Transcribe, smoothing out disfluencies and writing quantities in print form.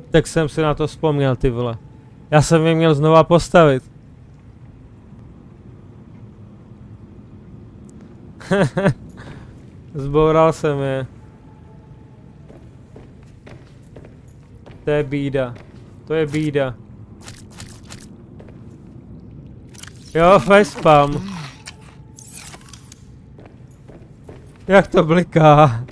Tak jsem si na to vzpomněl, ty vole. Já jsem je měl znova postavit. Zboural jsem je. To je bída. To je bída. Jo, facepalm. Jak to bliká.